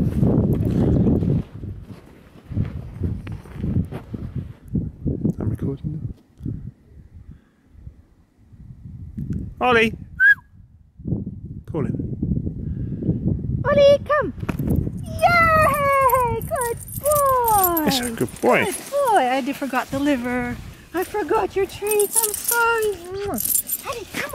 I'm recording them. Ollie! Call him. Ollie, come! Yay! Good boy! Yes, sir, good boy. Good boy! I forgot the liver. I forgot your treats. I'm sorry. Ollie, come